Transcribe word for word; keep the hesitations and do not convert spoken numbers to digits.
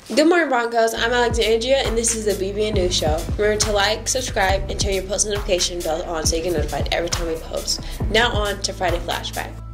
Good morning, Broncos. I'm Alexandria, and this is the B B N News Show. Remember to like, subscribe, and turn your post notification bell on so you get notified every time we post. Now on to Friday Flashback.